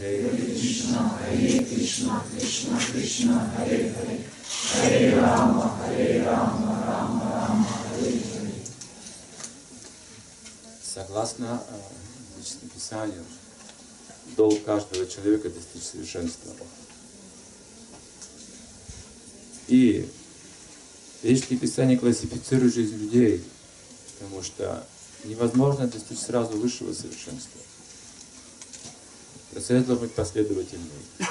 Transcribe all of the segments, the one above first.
Hare Krishna, Krishna Krishna, Hare Hare, Hare Rama, Rama Rama, Hare Hare. Согласно ведическим писанию, долг каждого человека достичь совершенства. И ведические писания классифицируют жизнь людей, потому что невозможно достичь сразу высшего совершенства. Процесс должен быть последовательный,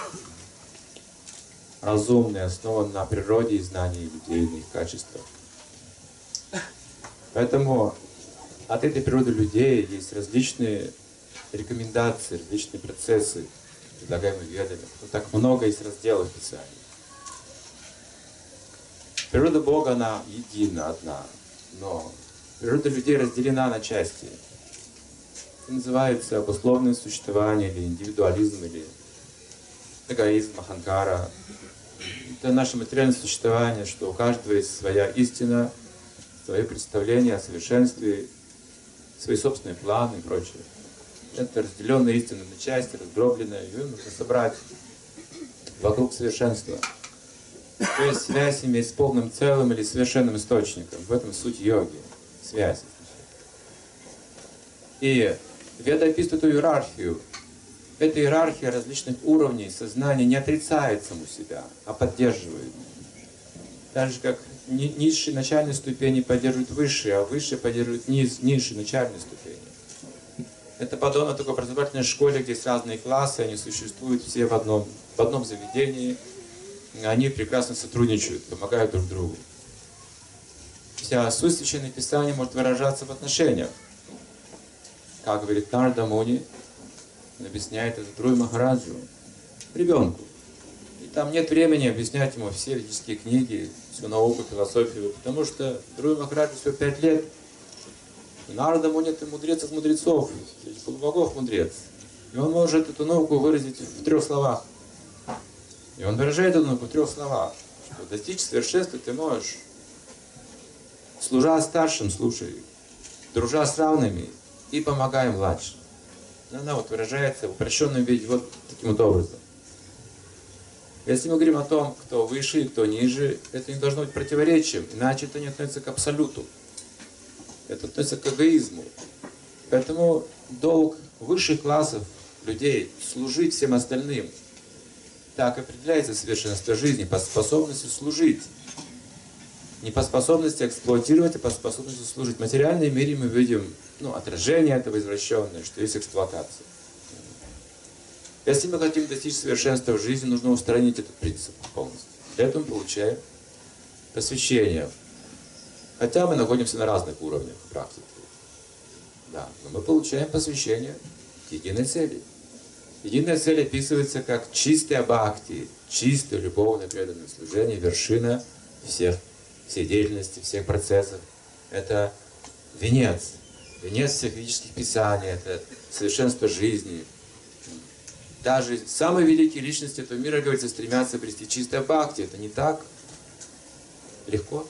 разумный, основан на природе и знании людей, на их качествах. Поэтому от этой природы людей есть различные рекомендации, различные процессы, предлагаемые ведами. Так много есть разделов Писания. Природа Бога, она едина, одна, но природа людей разделена на части. Это называется обусловленное существование, или индивидуализм, или эгоизм, аханкара. Это наше материальное существование, что у каждого есть своя истина, свое представление о совершенстве, свои собственные планы и прочее. Это разделенная истина на части, раздробленная, ее нужно собрать вокруг совершенства. То есть связь иметь с полным целым или совершенным источником. В этом суть йоги. Связь. И Веда описывает эту иерархию. Эта иерархия различных уровней сознания не отрицает саму себя, а поддерживает. Так же, как низшие начальные ступени поддерживают высшие, а высшие поддерживают низшие начальные ступени. Это подобно такой образовательной школе, где есть разные классы, они существуют все в одном заведении. Они прекрасно сотрудничают, помогают друг другу. Вся суть Священного Писания может выражаться в отношениях. Как говорит Нарада Муни, он объясняет это Dhruva Махараджу, ребенку. И там нет времени объяснять ему все ведические книги, всю науку, философию, потому что Dhruva Махараджу всего 5 лет. И Нарада Муни — это мудрец из мудрецов, полубогов мудрец. И он может эту науку выразить в 3 словах. И он выражает эту науку в 3 словах, что достичь совершенства ты можешь, служа старшим, слушай, дружа с равными и помогая младшим. Она вот выражается в упрощенном виде вот таким вот образом. Если мы говорим о том, кто выше и кто ниже, это не должно быть противоречием, иначе это не относится к абсолюту. Это относится к эгоизму. Поэтому долг высших классов людей служить всем остальным. Так определяется совершенство жизни, по способности служить. Не по способности эксплуатировать, а по способности служить. В материальном мире мы видим отражение этого извращенное, что есть эксплуатация. Если мы хотим достичь совершенства в жизни, нужно устранить этот принцип полностью. Для этого мы получаем посвящение. Хотя мы находимся на разных уровнях практики. Да, но мы получаем посвящение к единой цели. Единая цель описывается как чистая бхакти, чистое любовное преданное служение, вершина всей деятельности, всех процессов. Это венец всех ведических писаний, это совершенство жизни. Даже самые великие личности этого мира, говорится, стремятся обрести чистое бхакти. Это не так легко.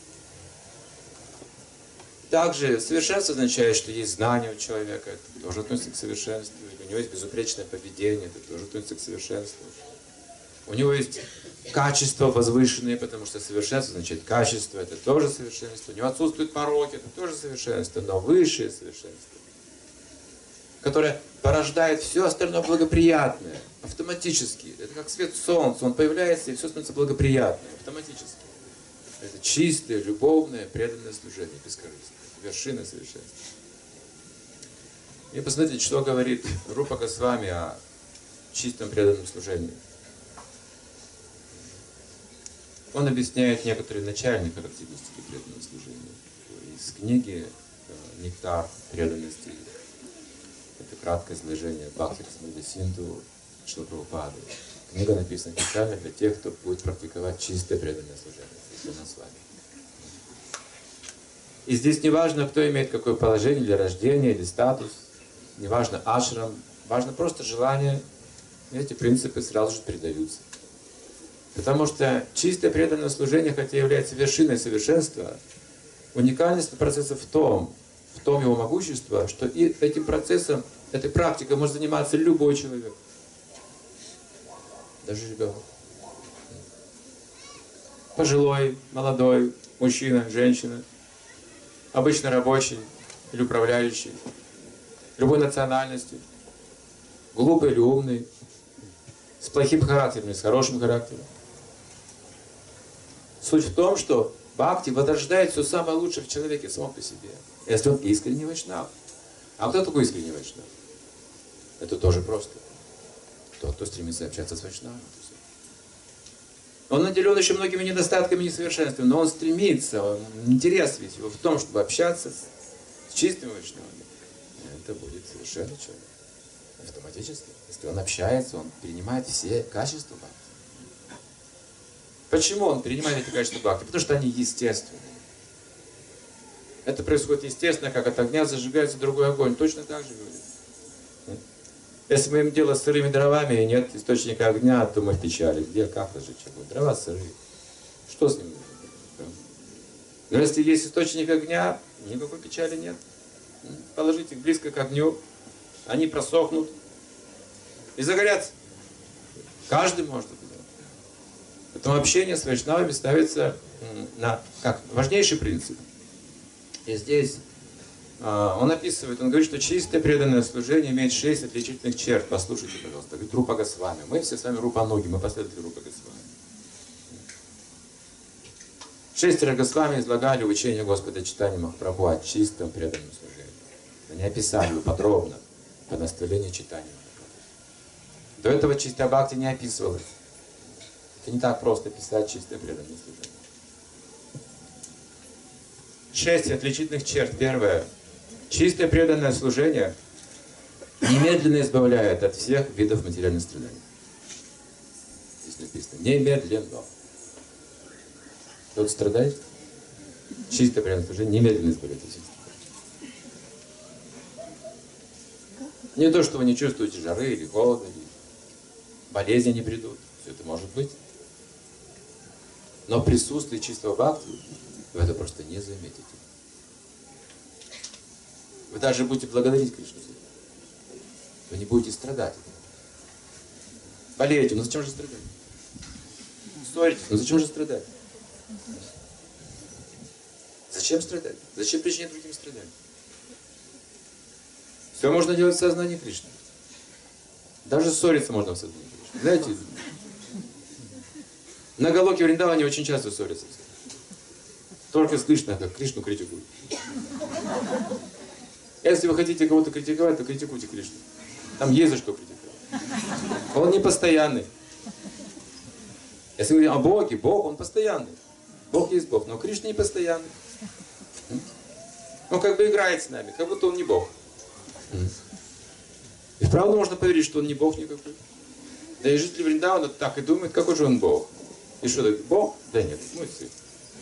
Также совершенство означает, что есть знание у человека, это тоже относится к совершенству. У него есть безупречное поведение, это тоже относится к совершенству. У него есть качества возвышенные, потому что совершенство означает качество, это тоже совершенство. У него отсутствуют пороки, это тоже совершенство, но высшее совершенство, которое порождает все остальное благоприятное, автоматически. Это как свет солнца, он появляется, и все становится благоприятным, автоматически. Это чистое, любовное, преданное служение, бескорыстное. Вершина совершенства. И посмотрите, что говорит Рупа Госвами о чистом преданном служении. Он объясняет некоторые начальные характеристики преданного служения. Из книги «Нектар преданности». Это краткое изложение Бхакти Расамридха Синду Шрила Прабхупады. Книга написана специально для тех, кто будет практиковать чистое преданное служение. Для нас с вами. И здесь не важно, кто имеет какое положение для рождения или статус, не важно ашрам, важно просто желание, и эти принципы сразу же передаются. Потому что чистое преданное служение, хотя является вершиной совершенства, уникальность процесса в том его могущество, что и этим процессом, этой практикой может заниматься любой человек. даже ребенок. Пожилой, молодой, мужчина, женщина, обычно рабочий или управляющий, любой национальности, глупый или умный, с плохим характером или с хорошим характером. Суть в том, что бхакти возрождает все самое лучшее в человеке самом по себе, если он искренний вайшнав. А кто такой искренний вайшнав? Это тоже просто. Тот, кто стремится общаться с вайшнавом. Он наделен еще многими недостатками и несовершенствами, но он стремится, интерес весь его в том, чтобы общаться с чистыми вайшнавами. Это будет совершенно человек. Автоматически. Если он общается, он перенимает все качества бхакти. Почему он перенимает эти качества бхакти? Потому что они естественны. Это происходит естественно, как от огня зажигается другой огонь. Точно так же говорит. Если мы имеем дело с сырыми дровами и нет источника огня, то мы в печали. Где, как разжечь огонь? Дрова сырые. Что с ними? Но если есть источник огня, никакой печали нет. Положите их близко к огню, они просохнут и загорятся. Каждый может это делать. Поэтому общение с вайшнавами ставится как важнейший принцип. И здесь он описывает, он говорит, что чистое преданное служение имеет 6 отличительных черт. Послушайте, пожалуйста. Говорит, Рупа Госвами. Мы все с вами Рупануги, мы последователи Рупа Госвами. 6 Госвами излагали учение Господа Чайтаньи Махапрабху о чистом преданном служении. Они описали его подробно по наставлению Чайтаньи Махапрабху. До этого чистая бхакти не описывалась. Это не так просто писать чистое преданное служение. 6 отличительных черт. Первое. Чистое преданное служение немедленно избавляет от всех видов материальных страданий. Здесь написано немедленно. Кто-то страдает? Чистое преданное служение немедленно избавляет от всех страданий. Не то, что вы не чувствуете жары или холода, или болезни не придут. Все это может быть. Но присутствие чистого бхакти вы это просто не заметите. Вы даже будете благодарить Кришну. Вы не будете страдать. Болеете, ну зачем же страдать? Ссоритесь, ну зачем же страдать? Зачем страдать? Зачем причинять другим страдания? Все можно делать в сознании Кришны. Даже ссориться можно в сознании Кришны. Знаете, на Галоке Вриндаване очень часто ссорятся. Только слышно, как Кришну критикуют. Если вы хотите кого-то критиковать, то критикуйте Кришну. Там есть за что критиковать. Он не постоянный. Если мы говорим о Боге, Бог, он постоянный. Бог есть Бог, но Кришна не постоянный. Он как бы играет с нами, как будто он не Бог. И вправду можно поверить, что он не Бог никакой. Да и жители Вриндавана так и думают, какой же он Бог. И что, Бог? Да нет, ну и все.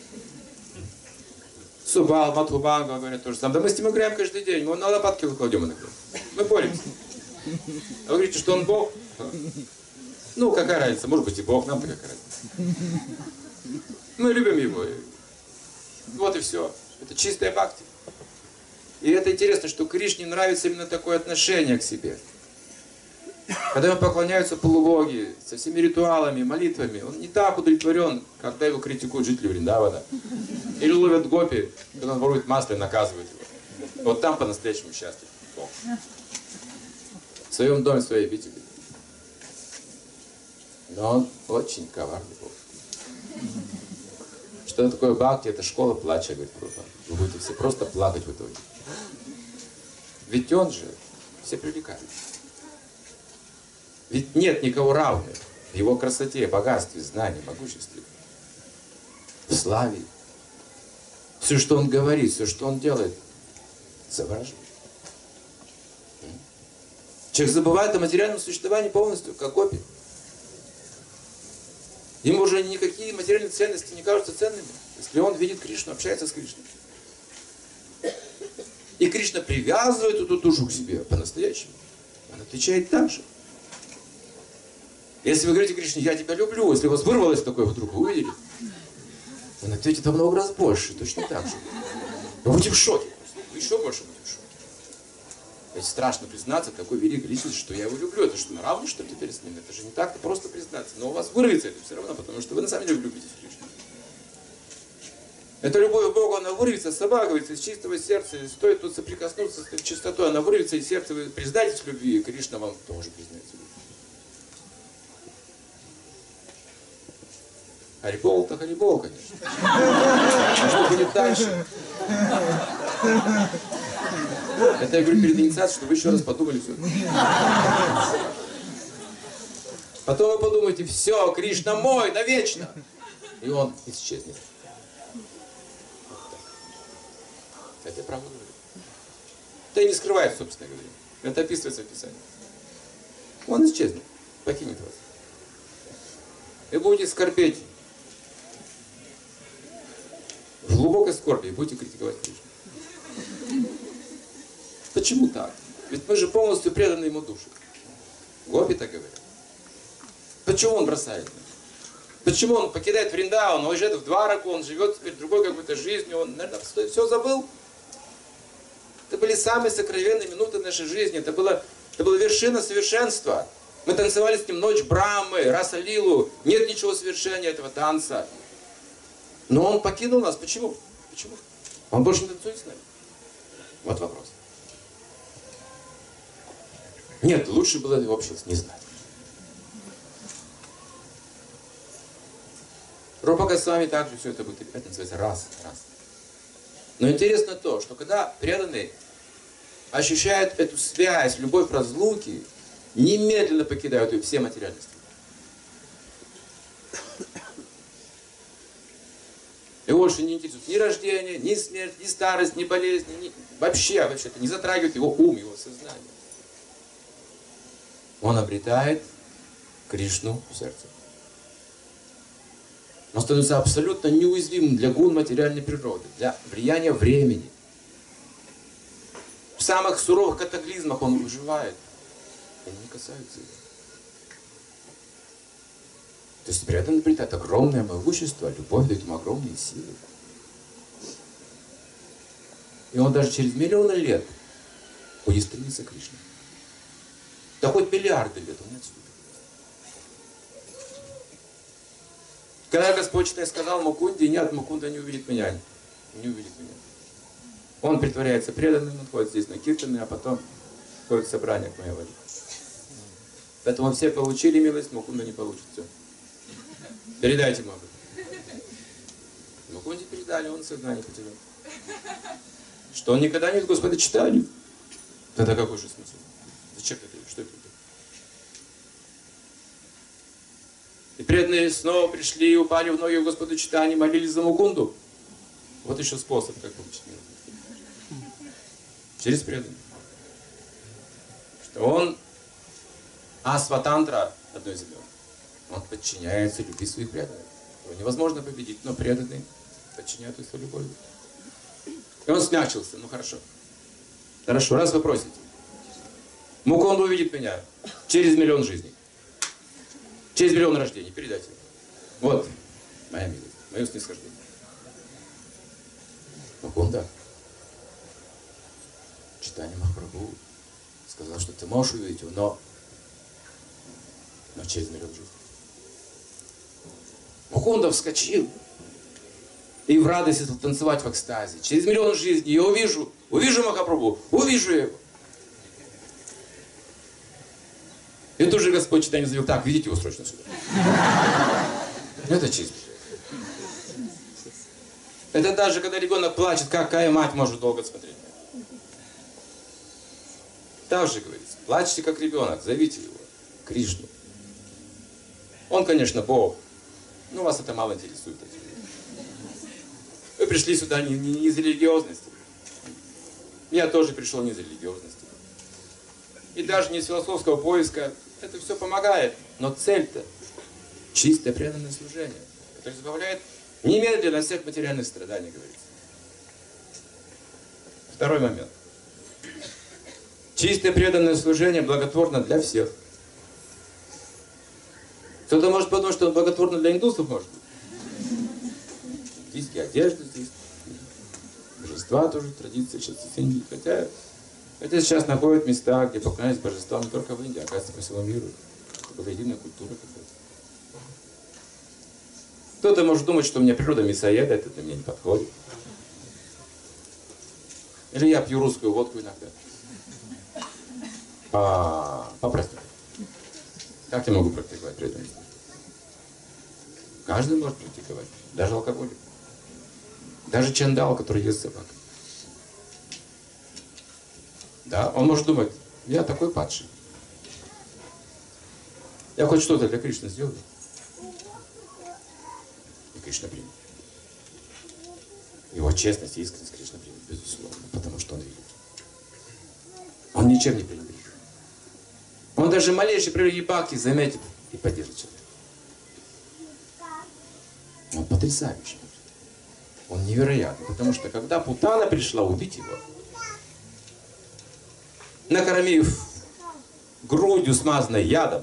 Субал, Мадхубанга говорят тоже самое. Да мы с ним играем каждый день, мы на лопатки кладем иногда. Мы боремся. А вы говорите, что он Бог? Ну, какая разница? Может быть и Бог, нам-то какая разница. Мы любим его. Вот и все. Это чистая бхакти. И это интересно, что Кришне нравится именно такое отношение к себе. Когда ему поклоняются полубоги, со всеми ритуалами, молитвами, он не так удовлетворен, когда его критикуют жители Вриндавана. Или ловят гопи, когда он ворует масло и наказывает его. Вот там по-настоящему счастлив Бог. В своем доме, в своей обители. Но он очень коварный Бог. Что такое бхакти? Это школа плача, говорит Прабхупада. Вы будете все просто плакать в итоге. Ведь он же все привлекает. Ведь нет никого равных в его красоте, богатстве, знании, могуществе, в славе. Все, что он говорит, все, что он делает, завораживает. Человек забывает о материальном существовании полностью, как гопи. Ему уже никакие материальные ценности не кажутся ценными, если он видит Кришну, общается с Кришной. И Кришна привязывает эту душу к себе по-настоящему. Он отвечает так же. Если вы говорите Кришне, я тебя люблю, если у вас вырвалось такое вдруг, вы увидели, он ответит во много раз больше, точно так же. Вы будете в шоке. Вы еще больше будете в шоке. Ведь страшно признаться такой великой личности, что я его люблю. Это что, наравне, что ли, теперь с ним? Это же не так-то просто признаться. Но у вас вырвется это все равно, потому что вы на самом деле влюбитесь в Кришну. Эта любовь к Богу, она вырвется, собагивается из чистого сердца. И стоит тут соприкоснуться с чистотой, она вырвется из сердца. Вы признаетесь в любви, и Кришна вам тоже признается в любви. Харибол-то Харибол, конечно. А что будет дальше? Это я говорю перед инициацией, чтобы вы еще раз подумали все. Потом вы подумаете, все, Кришна мой, навечно. И он исчезнет. Это я правда говорю. Это и не скрывает, собственно говоря. Это описывается в Писании. Он исчезнет, покинет вас. Вы будете скорбеть. В глубокой скорби будете критиковать Кришну. Почему так? Ведь мы же полностью преданы ему душе. Гопи так говорят. Почему он бросает нас? Почему он покидает Вриндаван, он уезжает в Двараку, он живет теперь другой какой-то жизнью, он, наверное, все забыл? Это были самые сокровенные минуты нашей жизни, это была вершина совершенства. Мы танцевали с ним ночь Брамы, Раса Лилу, нет ничего совершения этого танца. Но он покинул нас. Почему? Почему? Он больше не танцует с нами. Вот вопрос. Нет, лучше было вообще не знать. Рупа Госвами также все это будет. Это называется раз. Но интересно то, что когда преданные ощущают эту связь, любовь разлуки, немедленно покидают ее все материальности. И больше не интересует ни рождение, ни смерть, ни старость, ни болезнь, вообще это не затрагивает его ум, его сознание. Он обретает Кришну в сердце. Он становится абсолютно неуязвимым для гун материальной природы, для влияния времени. В самых суровых катаклизмах он выживает. Они не касаются его. То есть преданный обретает огромное могущество, любовь дает ему огромные силы. И он даже через миллионы лет будет стремиться к Кришне. Да хоть миллиарды лет, он не отступит. Когда Господь Чайтанья сказал Мукунде, нет, Мукунда не увидит меня. Не увидит меня. Он притворяется преданным, он ходит здесь на киртаны, а потом ходит в собрание к моей воде. Поэтому все получили милость, Мукунда не получит. Все. Передайте ему об этом. Мукунде передали, он сознание потерял. Что он никогда не видит Господа Чайтанью. Тогда какой же смысл? Зачем это? Что это? И преданные снова пришли, упали в ноги у Господа Чайтаньи, молились за Мукунду. Вот еще способ, как получить милость. Через преданных. Что он асватантра одной из имен. Он подчиняется любви своих преданных. Его невозможно победить, но преданные подчиняют свою любовь. И он смягчился. Ну хорошо. Хорошо, раз вы просите. Мукунда увидит меня через миллион жизней. Через миллион рождений. Передайте. Вот моя милость, мое снисхождение. Мукунда. Чайтанья Махапрабху сказал, что ты можешь увидеть его, но через миллион жизней. Мукунда вскочил и в радости стал танцевать в экстазе. Через миллион жизней я увижу Махапрабху, увижу его. И тут же Господь Чайтанья заявил, так, ведите его срочно сюда. Это чисто. Это даже когда ребенок плачет, какая мать может долго смотреть? Так же говорится, плачьте как ребенок, зовите его, Кришну. Он, конечно, Бог, но вас это мало интересует. Вы пришли сюда не из религиозности. Я тоже пришел не из религиозности. И даже не из философского поиска. Это все помогает. Но цель-то чистое преданное служение. Это избавляет немедленно от всех материальных страданий, говорится. Второй момент. Чистое преданное служение благотворно для всех. Кто-то может подумать, что он благотворно для индусов, может быть. Индийские одежды здесь. Божества тоже, традиции, сейчас деньги. Хотя Это сейчас находят места, где поклонялись божествам не только в Индии, а оказывается по всему миру. Это была единая культура какая-то. Кто-то может думать, что у меня природа мясоеда, это для меня не подходит. Или я пью русскую водку иногда. Попросту. Как я могу практиковать преданность? Каждый может практиковать. Даже алкоголик. Даже чандал, который ест собак. Да, он может думать, я такой падший. Я хоть что-то для Кришны сделаю. И Кришна примет. Его честность и искренность Кришна примет, безусловно, потому что он велик. Он ничем не пренебрежит. Он даже малейший проявление бхакти заметит и поддержит человека. Он потрясающий. Он невероятный, потому что когда Путана пришла убить его, накормив грудью, смазанной ядом,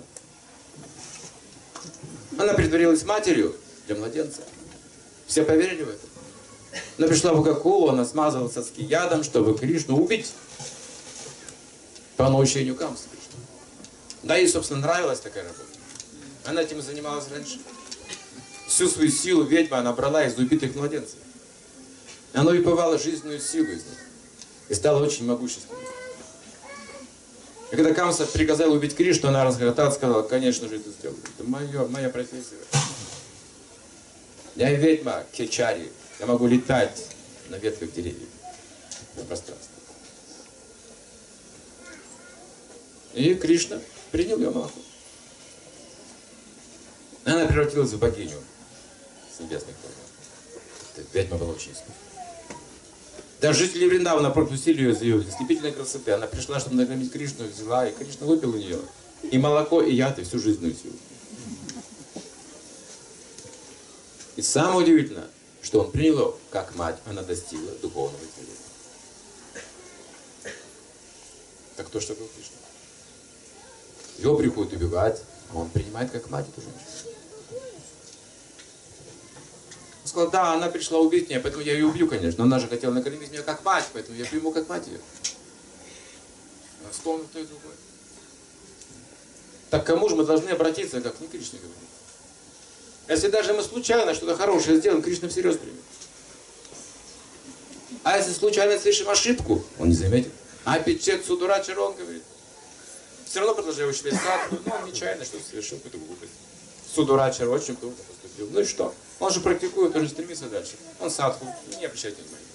она притворилась матерью для младенца. Все поверили в это. Она пришла в Гакулу, она смазала соски ядом, чтобы Кришну убить. По наущению Камсы. Да, ей, собственно, нравилась такая работа. Она этим занималась раньше. Всю свою силу ведьма она брала из убитых младенцев. Она выпивала жизненную силу из них. И стала очень могущественной. И когда Камса приказала убить Кришну, она разгоротала и сказала, конечно же, это сделаю. Это моя профессия. Я ведьма Кечари. Я могу летать на ветках деревьев. На пространстве. И Кришна принял ее молоко. Она превратилась в богиню с небесных планет. Ведьма была очень искусна. Даже жители Вриндавана пропустили ее за ее ослепительной красоты. Она пришла, чтобы накормить Кришну, взяла, и Кришна выпил у нее и молоко, и яд, и всю жизненную силу. И самое удивительное, что он принял ее, как мать, она достигла духовного измерения. Так то, что был Кришна. Его приходят убивать, а он принимает как мать эту женщину. Он сказал, да, она пришла убить меня, поэтому я ее убью, конечно. Но она же хотела накормить меня как мать, поэтому я приму как мать ее. Он вспомнил, кто и другой. Так к кому же мы должны обратиться, как не Кришна говорит? Если даже мы случайно что-то хорошее сделаем, Кришна всерьез примет. А если случайно совершим ошибку, он не заметит. А Пичет Судурачара, он говорит. Все равно продолжаю учить садху, но он нечаянно что-то совершил, какую-то глупость. Судурачара очень трудно поступил. Ну и что? Он же практикует, он же стремится дальше. Он садху, не обращайте внимания.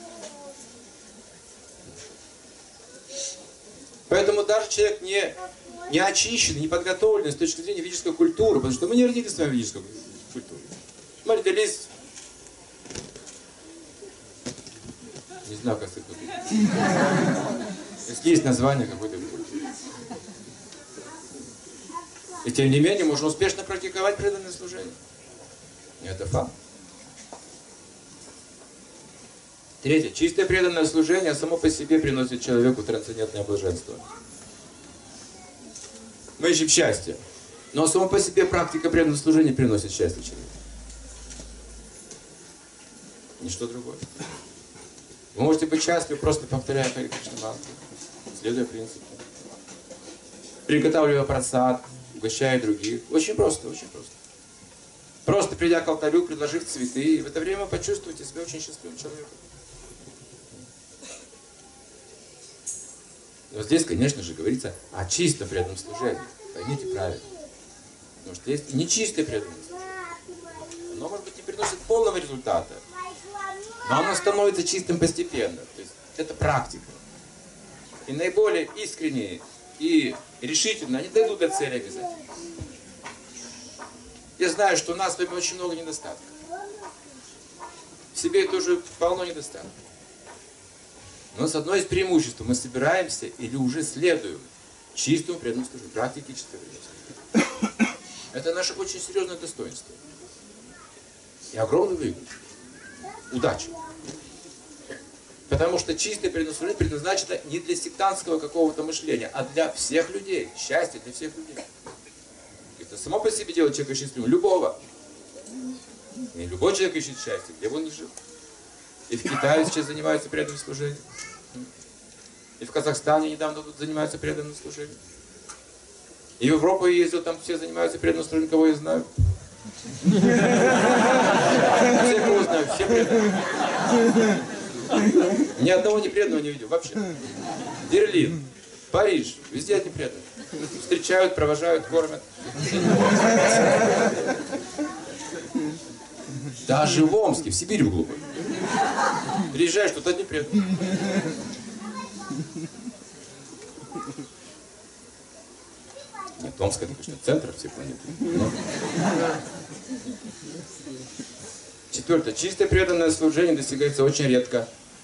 Поэтому даже человек не очищенный, не подготовленный с точки зрения ведической культуры, потому что мы не родились с вами в ведической культуре. Мы родились, не знаю, как сказать, если есть название какой-то культуры. И тем не менее, можно успешно практиковать преданное служение. И это факт. Третье. Чистое преданное служение само по себе приносит человеку трансцендентное блаженство. Мы ищем счастье. Но само по себе практика преданного служения приносит счастье человеку. Ничто другое. Вы можете быть счастливы, просто повторяя Харе Кришна мантру, следуя принципу. Приготавливая прасад, угощая других. Очень просто, очень просто. Просто придя к алтарю, предложив цветы, и в это время почувствуйте себя очень счастливым человеком. Но здесь, конечно же, говорится о чистом преданном служении. Поймите правильно. Потому что есть нечистое преданное служение. Оно, может быть, не приносит полного результата. Но оно становится чистым постепенно. То есть это практика. И наиболее искренние и решительно они дойдут до цели обязательно. Я знаю, что у нас с вами очень много недостатков. В себе тоже полно недостатков. Но с одной из преимуществ мы собираемся или уже следуем чистому преданному служению, практике чистого преданного служения. Это наше очень серьезное достоинство. И огромный выигрыш. Удача. Потому что чистое преданное служение предназначено не для сектантского какого-то мышления, а для всех людей. Счастье для всех людей. Это само по себе делает человека счастливым. Любого. И любой человек ищет счастье, где бы он ни жил. И в Китае сейчас занимаются преданным служением. И в Казахстане недавно тут занимаются преданным служением. И в Европу ездил, там все занимаются преданным служением, кого я знаю. Все, кого знаю, все преданные. Ни одного непреданного не видел вообще. Берлин, Париж, везде одни преданные. Встречают, провожают, кормят. Даже в Омске, в Сибири в глубокой. Приезжаешь, тут одни преданные. Нет, Омск это, конечно, центр всей планеты. Но... Четвертое. Чистое преданное служение достигается очень редко.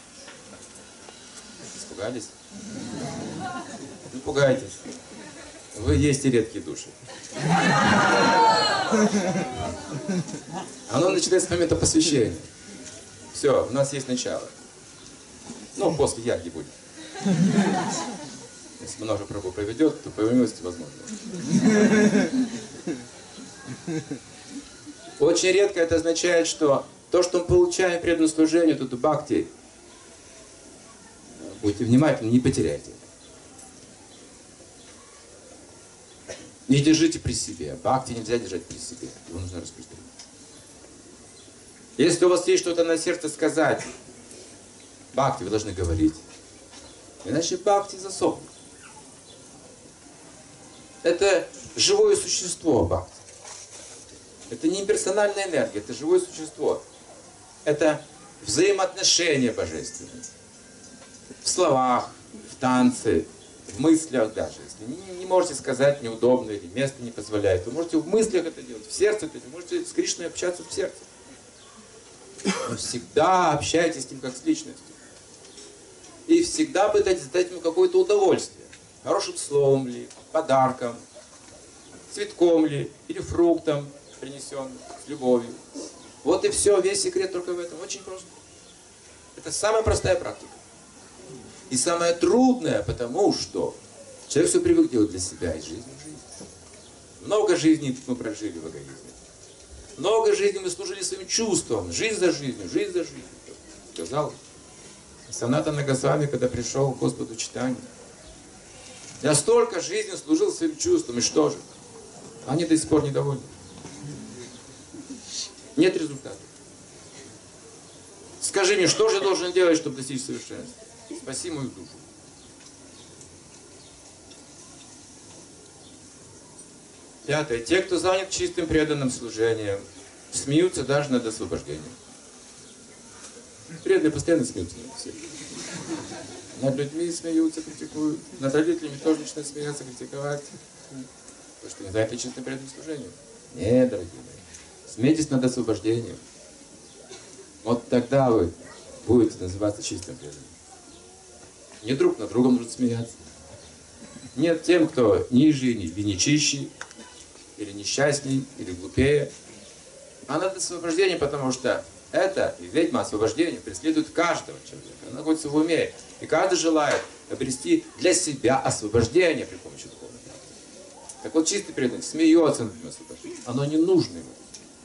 Испугались? Не пугайтесь. Вы есть и редкие души. Оно начинается с момента посвящения. Все, у нас есть начало. Ну, после ягги будет. Если много Прабху проведет, то по милости возможно. Очень редко это означает, что то, что мы получаем преданное служение, тут бхакти, будьте внимательны, не потеряйте. Не держите при себе. Бхакти нельзя держать при себе. Его нужно распространить. Если у вас есть что-то на сердце сказать, бхакти вы должны говорить. Иначе бхакти засохнет. Это живое существо бхакти. Это не имперсональная энергия, это живое существо. Это взаимоотношения божественные. В словах, в танце, в мыслях даже. Если не можете сказать неудобно или место не позволяет, вы можете в мыслях это делать, в сердце это делать. Вы можете с Кришной общаться в сердце. Но всегда общайтесь с ним как с личностью. И всегда пытайтесь дать ему какое-то удовольствие. Хорошим словом ли, подарком, цветком ли, или фруктом принесенным, с любовью. Вот и все, весь секрет только в этом. Очень просто. Это самая простая практика. И самое трудное, потому что человек все привык делать для себя из жизни в жизнь. Много жизней мы прожили в эгоизме. Много жизней мы служили своим чувствам. Жизнь за жизнью, жизнь за жизнью. Сказал Санатана Госвами, когда пришел к Господу Чайтанье. Я столько жизни служил своим чувствам, и что же? Они до сих пор недовольны. Нет результата. Скажи мне, что же я должен делать, чтобы достичь совершенства? Спаси мою душу. Пятое. Те, кто занят чистым преданным служением, смеются даже над освобождением. Преданные постоянно смеются над всем. Над людьми смеются, критикуют. Над родителями тоже начинают смеяться, критиковать. Потому что не заняты чистым преданным служением. Нет, дорогие мои. Смейтесь над освобождением. Вот тогда вы будете называться чистым преданным. Не друг над другом нужно смеяться. Нет тем, кто ниже или не чище, или несчастней, или глупее. А над освобождением, потому что это ведьма освобождения преследует каждого человека. Она находится в уме. И каждый желает обрести для себя освобождение при помощи духовной практики. Так вот, чистый преданный смеется над этим освобождением. Оно не нужно ему.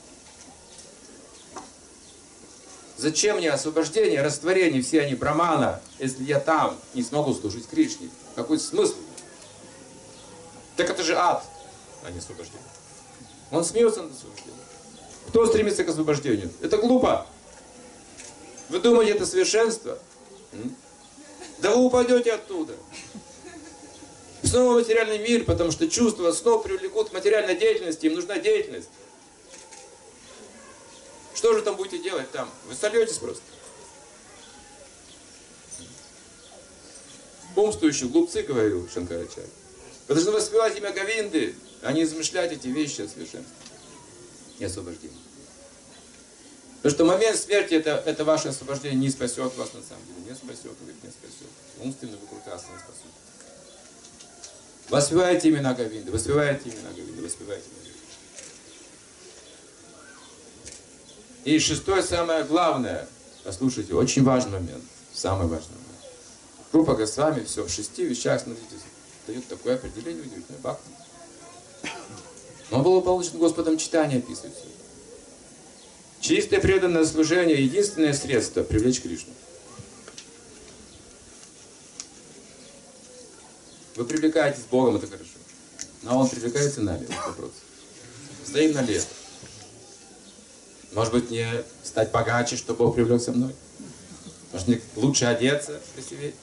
Зачем мне освобождение, растворение, все они брамана, если я там не смогу служить Кришне? Какой смысл? Так это же ад, а не освобождение. Он смеется над освобождением. Кто стремится к освобождению? Это глупо. Вы думаете, это совершенство? Да вы упадете оттуда. Снова материальный мир, потому что чувства снова привлекут к материальной деятельности, им нужна деятельность. Что же там будете делать там? Вы сольетесь просто. Умствующие глупцы, говорил Шанкарачарья. Вы должны воспевать имя Говинды, а не измышлять эти вещи о совершенстве и освобождении. Потому что момент смерти, это ваше освобождение не спасет вас на самом деле. Не спасет, говорит, не спасет. Умственно вы прекрасно не спасет. Воспевайте имена Говинды, воспевайте имена Говинды, воспевайте имена Говинды. И шестое, самое главное, послушайте, очень важный момент, самый важный момент. Рупа Госвами все в 6 вещах, смотрите, дает такое определение удивительное, бхакти. Но было получено Господом Чайтаньей, описывается. Чистое преданное служение — единственное средство привлечь Кришну. Вы привлекаетесь Богом, это хорошо. Но Он привлекается нами. Вот вопрос. Взаимно ли это? Может быть, мне стать богаче, чтобы Бог привлекся мной? Может, мне лучше одеться, красивее?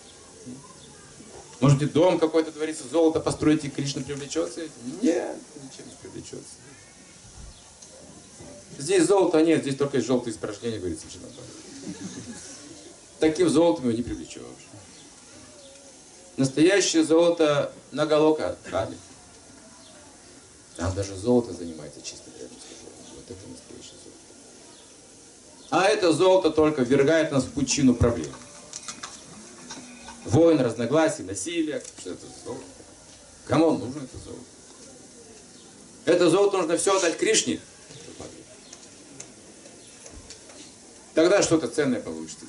Может быть, дом какой-то творится, золото построить, и Кришна привлечется? Нет, ничем не привлечется. Здесь золота нет, здесь только желтые испражнения, говорится в Шримад Бхагаватам. Таким золотом его не привлечешь. Настоящее золото на Галока Кали. Там даже золото занимается чисто древним служением. Вот это настоящее золото. А это золото только ввергает нас в пучину проблем. Войн, разногласий, насилия. Что это за золото? Кому нужно это золото? Это золото нужно все отдать Кришне. Тогда что-то ценное получится.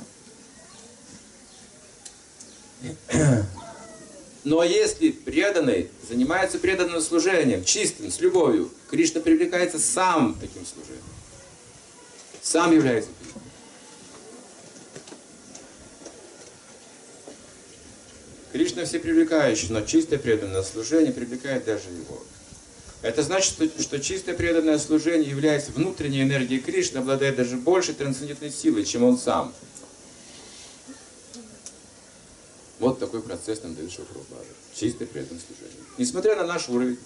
Но если преданный занимается преданным служением, чистым, с любовью, Кришна привлекается сам таким служением. Сам является преданным. Кришна всепривлекающий, но чистое преданное служение привлекает даже его. Это значит, что чистое преданное служение является внутренней энергией Кришны, обладает даже большей трансцендентной силой, чем он сам. Вот такой процесс нам дает Шрила Прабхупада. Чистое преданное служение. Несмотря на наш уровень.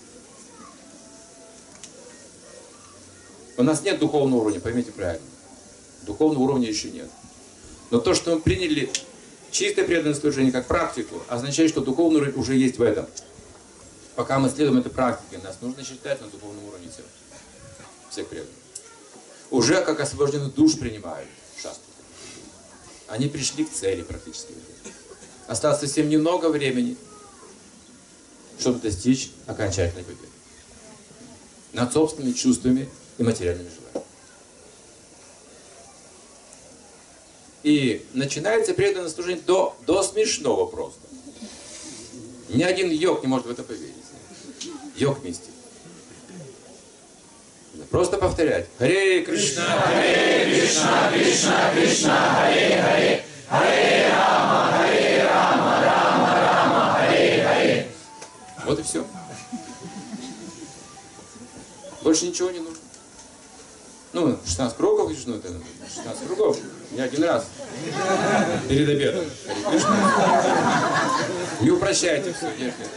У нас нет духовного уровня, поймите правильно. Духовного уровня еще нет. Но то, что мы приняли чистое преданное служение как практику, означает, что духовный уровень уже есть в этом. Пока мы следуем этой практике, нас нужно считать на духовном уровне всех преданных. Уже как освобожденных душ принимают шастру. Они пришли к цели практически. Осталось совсем немного времени, чтобы достичь окончательной победы над собственными чувствами и материальными желаниями. И начинается преданное служение до смешного просто. Ни один йог не может в это поверить. Йог мистик. Просто повторять. Харе Кришна, Кришна, Кришна, Харе, Харе Рама, Рама, Харе. Вот и все. Больше ничего не нужно. Ну, 16 кругов, ну, это 16 кругов. Не один раз. Перед обедом. Не упрощайте все.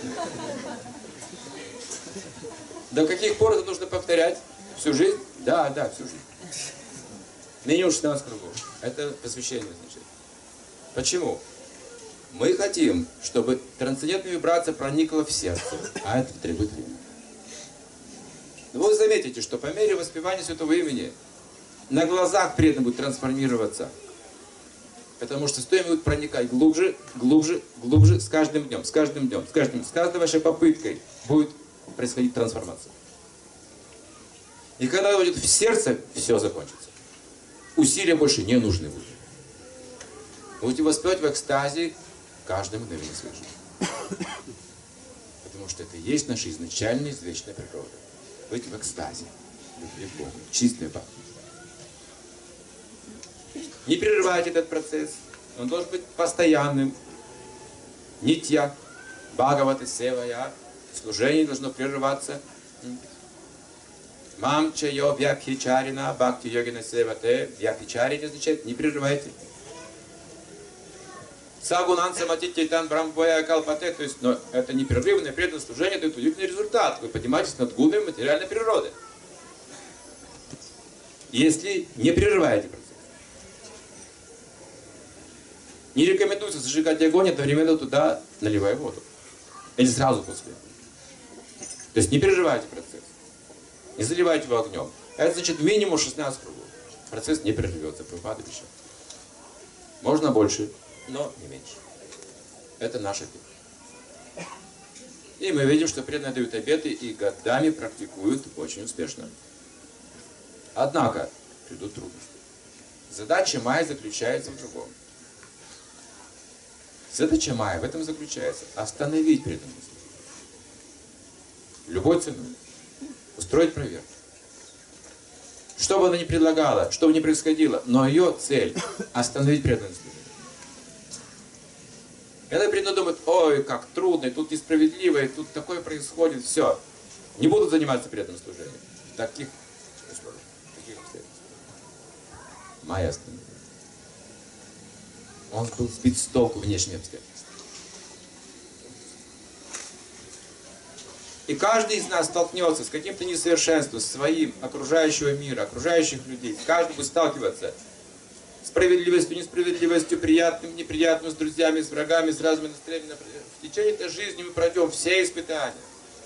До каких пор это нужно повторять? Всю жизнь? Да, всю жизнь. Минимум 16 кругов. Это посвящение означает. Почему? Мы хотим, чтобы трансцендентная вибрация проникла в сердце, а это требует времени. Вы заметите, что по мере воспевания святого имени на глазах преданный будет трансформироваться. Потому что стоимость будет проникать глубже, глубже, глубже с каждым днем, с каждым днем, с каждой вашей попыткой будет происходить трансформация. И когда войдет в сердце, все закончится. Усилия больше не нужны будут. Будете воспевать в экстазе каждое мгновение своей жизни. Потому что это и есть наша изначальная извечная природа. Быть в экстазе, любви к Богу, чистая бхакти. Не прерывайте этот процесс. Он должен быть постоянным. Нитья, бхагавата севая. Служение должно прерываться. Мам чайо вьябхичарина бхакти йогина севате. Вьябхичарина означает не прерывайте. Сагунан саматититан брамбоя калпате. То есть, но это непрерывное преданное служение дает удивительный результат. Вы поднимаетесь над гунами материальной природы. Если не прерываете процесс. Не рекомендуется зажигать огонь, одновременно туда наливая воду. Или сразу после. То есть не переживайте процесс. Не заливайте его огнем. Это значит минимум 16 кругов. Процесс не прервется. Прабхупада обещал. Можно больше, но не меньше. Это наш обет. И мы видим, что преданные дают обеты и годами практикуют очень успешно. Однако придут трудности. Задача майя заключается в другом. Задача майя в этом заключается. Остановить преданное служение. Любой ценой. Устроить проверку. Что бы она ни предлагала, что бы ни происходило, но ее цель – остановить преданное служение. И она перед думает, ой, как трудно, и тут несправедливо, и тут такое происходит, все. Не будут заниматься преданным служением. В таких условиях, в таких обстоятельствах. Майя остановилась. Он был сбит с толку внешними обстоятельствами. И каждый из нас столкнется с каким-то несовершенством, своим, окружающего мира, окружающих людей. Каждый будет сталкиваться с справедливостью, несправедливостью, приятным, неприятным, с друзьями, с врагами, с разными настроениями. В течение этой жизни мы пройдем все испытания.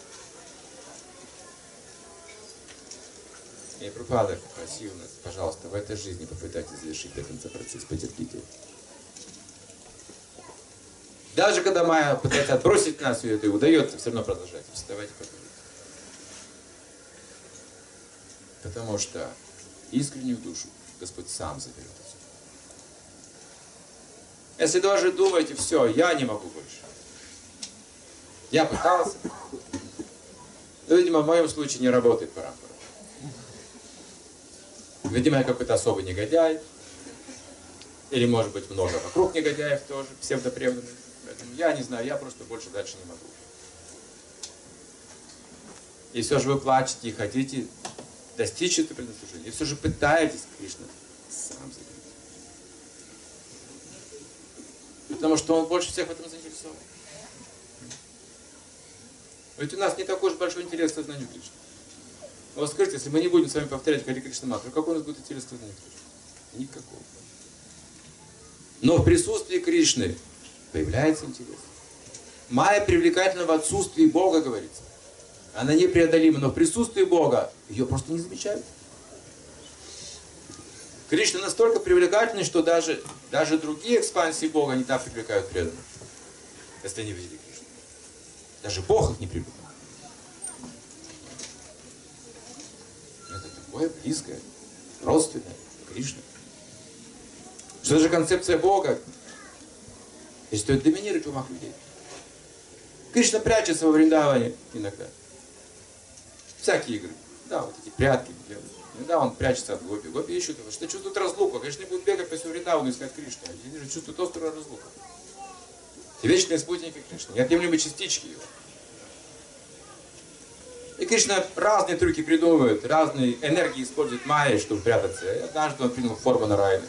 И Прабхупада просил нас, пожалуйста, в этой жизни попытайтесь завершить до конца процесс, потерпите. Даже когда Майя пытается отбросить нас, и это и удается, все равно продолжайте, вставайте, подумайте. Потому что искреннюю душу Господь сам заберет отсюда. Если даже думаете, все, я не могу больше. Я пытался. Но, видимо, в моем случае не работает парампара. Видимо, я какой-то особый негодяй. Или, может быть, много вокруг негодяев тоже, псевдопреданных. Поэтому я не знаю, я просто больше дальше не могу. И все же вы плачете и хотите достичь этого предназначения. И все же пытаетесь, Кришна сам заберет. Потому что он больше всех в этом заинтересован. Ведь у нас не такой уж большой интерес к сознанию Кришны. Вот скажите, если мы не будем с вами повторять Харе Кришна мантру, какой у нас будет интерес к сознанию Кришны? Никакого. Но в присутствии Кришны появляется интерес. Майя привлекательна в отсутствии Бога, говорится. Она непреодолима, но в присутствии Бога ее просто не замечают. Кришна настолько привлекательный, что даже другие экспансии Бога не так привлекают преданных, если они видели Кришну. Даже Бог их не привлекает. Это такое близкое, родственное Кришна. Что же концепция Бога? И стоит доминировать в умах людей. Кришна прячется во Вриндаване иногда. Всякие игры. Да, вот эти прятки делают. Иногда он прячется от гопи. Гопи ищут его. Что чувствуют разлуку. Конечно, не будут бегать по всему Вриндавану искать Кришну. Они же чувствуют острую разлуку. И вечные спутники Кришны. Неотъемлемые частички его. И Кришна разные трюки придумывает. Разные энергии использует Майя, чтобы прятаться. И однажды он принял форму Нараяны.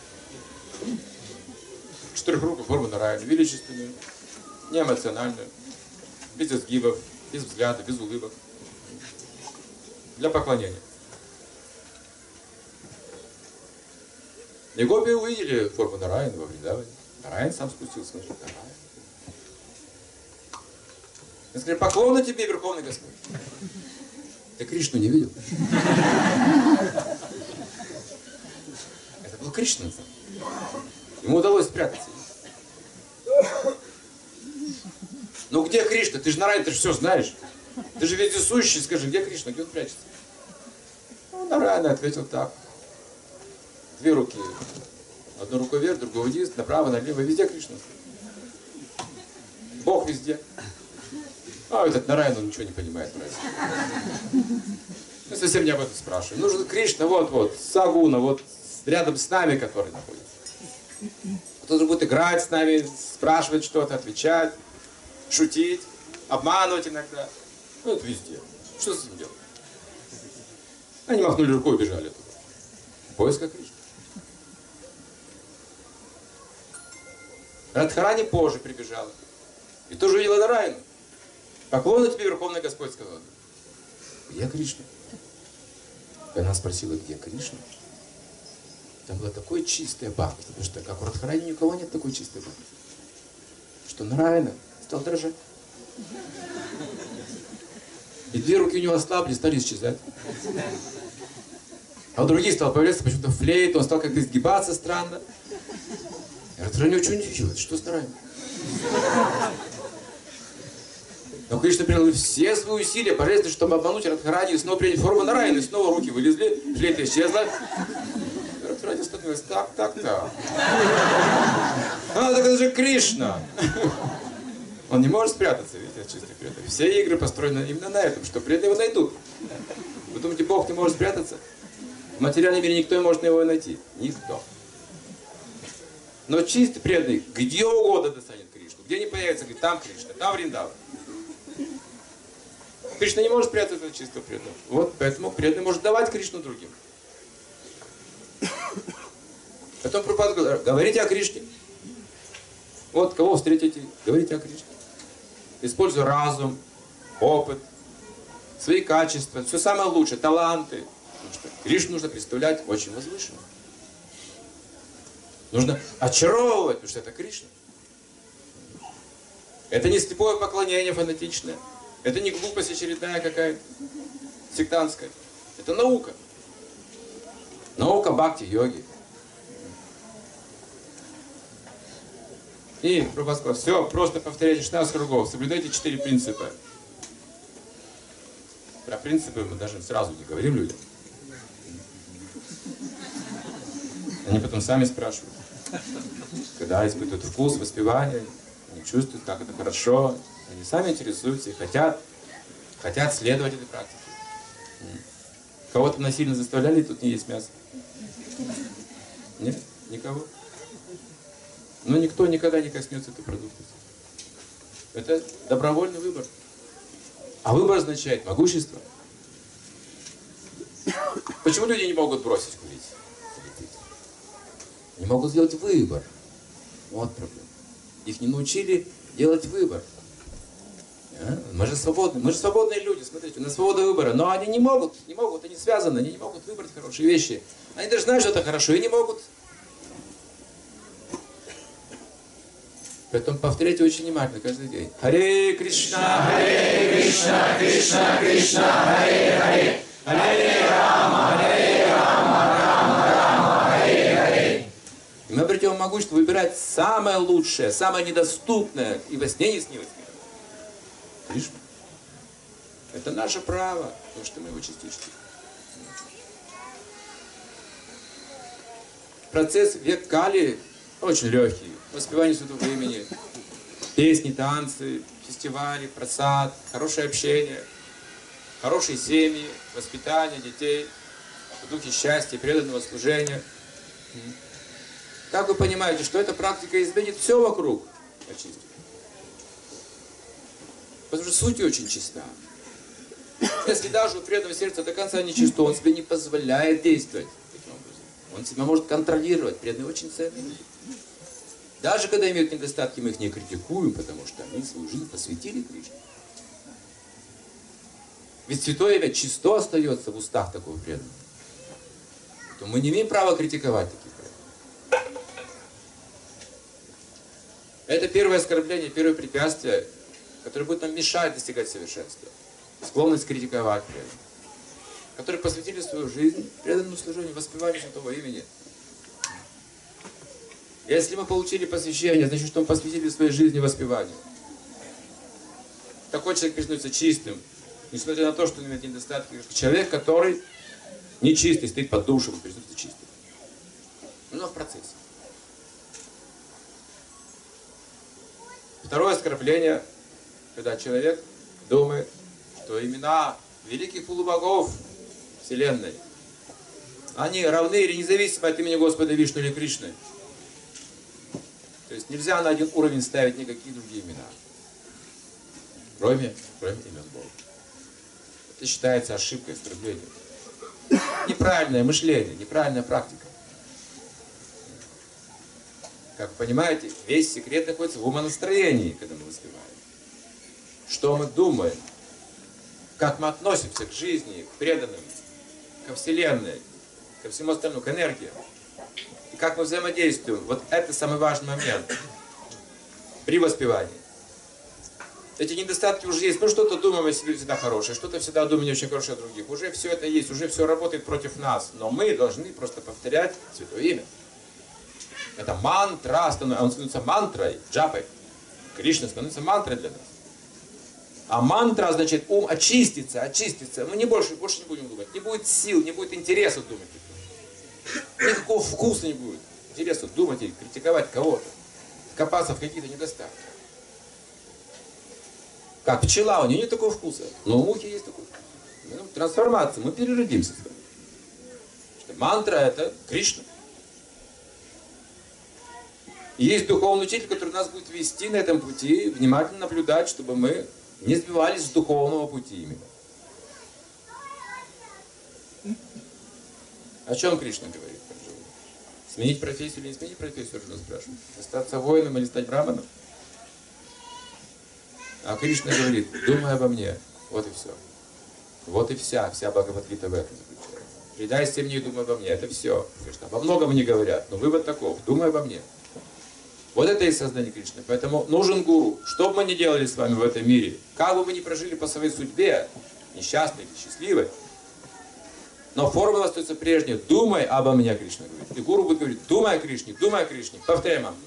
Четырехрукую форму Нараяны. Величественную. Неэмоциональную. Без изгибов. Без взгляда. Без улыбок. Для поклонения. И гопи увидели форму Нараяны во Вриндаване. Нараян сам спустился. Он говорит, Нараян. Он сказал, поклонна тебе, Верховный Господь. Ты Кришну не видел? Это был Кришна. Ему удалось спрятаться. Ну где Кришна? Ты же Нараян, ты же все знаешь. Ты же вездесущий, скажи, где Кришна, где он прячется? Ну, Нараян ответил так. Две руки. Одну руку вверх, другую вниз, направо, налево. Везде Кришна. Бог везде. А этот Нараян, он ничего не понимает. Мы совсем не об этом спрашиваем. Нужен Кришна, вот, Сагуна, вот рядом с нами, который находится. Кто-то будет играть с нами, спрашивать что-то, отвечать, шутить, обманывать иногда. Ну, это везде. Что с этим делать? Они махнули рукой и бежали оттуда. Поиска Кришны. Радхарани позже прибежала. И тоже увидела Нараяну. Поклонна тебе, Верховный Господь, сказал. Где Кришна? И она спросила, где Кришна? Там была такое чистое бхакти, потому что как у Радхарани ни у кого нет такой чистой бхакти. Что Нараяна стал дрожать. И две руки у него ослабли, стали исчезать. А у других стал появляться почему-то флейт, он стал как-то изгибаться странно. И Радхарани очень удивилась, что с Нараяной? Но Кришна принял все свои усилия, божественные, чтобы обмануть Радхарани, и снова принять форму Нараяны, снова руки вылезли, флейта исчезла. Радхарани остановилась, так. А, так это же Кришна! Он не может спрятаться, видите, от чистых преданных. Все игры построены именно на этом, что преданные его найдут. Вы думаете, Бог не может спрятаться? В материальном мире никто не может его найти. Никто. Но чистый преданный где угодно достанет Кришну. Где не появится, говорит, там Кришна, там Вриндаван. Кришна не может прятать это чистого преданного. Вот поэтому преданный может давать Кришну другим. Потом Прабхупада говорит, говорите о Кришне. Вот кого встретите, говорите о Кришне. Используя разум, опыт, свои качества, все самое лучшее, таланты. Потому что Кришну нужно представлять очень возвышенно. Нужно очаровывать, потому что это Кришна. Это не слепое поклонение фанатичное. Это не глупость очередная какая-то, сектантская. Это наука. Наука бхакти-йоги. И Прабхупада сказал, все, просто повторяйте 16 кругов, соблюдайте 4 принципа. Про принципы мы даже сразу не говорим людям. Они потом сами спрашивают. Когда испытывают вкус, воспевание, они чувствуют, как это хорошо. Они сами интересуются и хотят следовать этой практике. Кого-то насильно заставляли тут не есть мясо? Нет? Никого? Но никто никогда не коснется этой продукции. Это добровольный выбор. А выбор означает могущество. Почему люди не могут бросить курить? Не могут сделать выбор. Вот проблема. Их не научили делать выбор. Мы же свободные люди, смотрите, у нас свобода выбора. Но они не могут, они связаны, они не могут выбрать хорошие вещи. Они даже знают, что это хорошо, и не могут. Поэтому повторяйте очень внимательно каждый день. Харе Кришна, Кришна, Кришна, Харе Харе. Харе Рама, Рама, Харе Харе. И мы обретем могущество выбирать самое лучшее, самое недоступное, и во сне не снилось. Кришна. Это наше право, потому что мы его частички. Процесс век Кали очень легкий. Воспевание святого имени, песни, танцы, фестивали, просад, хорошее общение, хорошие семьи, воспитание детей, в духе счастья, преданного служения. Как вы понимаете, что эта практика изменит все вокруг? Очистит. Потому что суть очень чиста. Если даже у преданного сердца до конца не чисто, он себе не позволяет действовать таким образом. Он себя может контролировать. Преданные очень ценные люди. Даже когда имеют недостатки, мы их не критикуем, потому что они свою жизнь посвятили Кришне. Ведь святое имя чисто остается в устах такого преданного. То мы не имеем права критиковать таких преданных. Это первое оскорбление, первое препятствие, которое будет нам мешать достигать совершенства. Склонность критиковать преданных, которые посвятили свою жизнь преданному служению, воспеванию святого имени. Если мы получили посвящение, значит, что мы посвятили своей жизни воспеванию. Такой человек признается чистым, несмотря на то, что он имеет недостатки. Человек, который нечистый, стоит под душем, признается чистым. Но в процессе. Второе оскорбление, когда человек думает, что имена великих полубогов Вселенной, они равны или независимы от имени Господа Вишну или Кришны. То есть нельзя на один уровень ставить никакие другие имена, кроме имен Бога. Это считается ошибкой, оскорблением. Неправильное мышление, неправильная практика. Как вы понимаете, весь секрет находится в умонастроении, когда мы воспеваем. Что мы думаем, как мы относимся к жизни, к преданным, ко Вселенной, ко всему остальному, к энергии. И как мы взаимодействуем. Вот это самый важный момент при воспевании. Эти недостатки уже есть. Мы что-то думаем о себе всегда хорошее, что-то всегда думаем не очень хорошее о других. Уже все это есть, уже все работает против нас. Но мы должны просто повторять святое имя. Это мантра, он становится мантрой, джапой. Кришна становится мантрой для нас. А мантра означает ум очистится, очистится. Мы больше не будем думать. Не будет сил, не будет интереса думать. Никакого вкуса не будет. Интереса думать или критиковать кого-то. Копаться в какие-то недостатки. Как пчела, у нее нет такого вкуса. Но у мухи есть такой вкус. Трансформация, мы переродимся. Что мантра это Кришна. И есть духовный учитель, который нас будет вести на этом пути, внимательно наблюдать, чтобы мы не сбивались с духовного пути именно. О чем Кришна говорит? Сменить профессию или не сменить профессию, Арджуна спрашивает. Остаться воином или стать браманом? А Кришна говорит, думай обо мне. Вот и все. Вот и вся Бхагавад-гита в этом заключается. Предайся мне и думай обо мне. Это все. Кришна. Обо многом не говорят, но вывод таков. Думай обо мне. Вот это и создание Кришны. Поэтому нужен гуру. Что бы мы ни делали с вами в этом мире, как бы мы ни прожили по своей судьбе, несчастной или счастливой, но формула остается прежней. Думай обо мне, Кришна говорит. И гуру будет говорить, думай о Кришне, думай о Кришне. Повторяй мантру.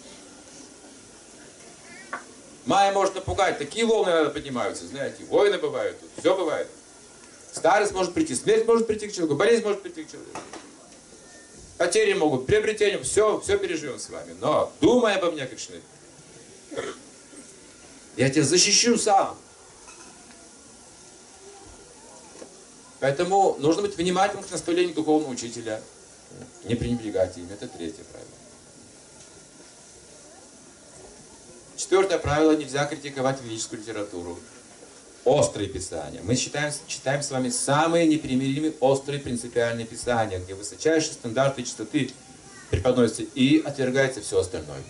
Майя может напугать, такие волны иногда поднимаются, знаете, войны бывают, тут все бывает. Старость может прийти, смерть может прийти к человеку, болезнь может прийти к человеку. Потери могут, приобретения, все переживем с вами. Но думай обо мне, Кришна. Я тебя защищу сам. Поэтому нужно быть внимательным к наставлению духовного учителя. Не пренебрегать им. Это третье правило. Четвертое правило. Нельзя критиковать ведическую литературу. Острые писания. Мы читаем с вами самые непримиримые, острые, принципиальные писания, где высочайшие стандарты чистоты преподносятся и отвергается все остальное.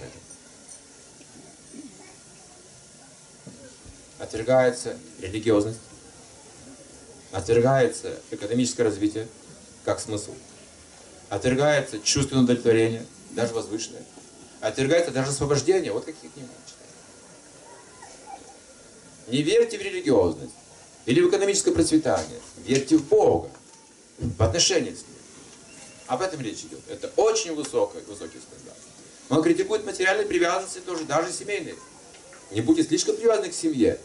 Отвергается религиозность. Отвергается экономическое развитие, как смысл. Отвергается чувственное удовлетворение, даже возвышенное. Отвергается даже освобождение. Вот какие книги читаем. Не верьте в религиозность или в экономическое процветание. Верьте в Бога, в отношения с Ним. Об этом речь идет. Это очень высокий стандарт. Он критикует материальные привязанности тоже, даже семейные. Не будьте слишком привязаны к семье.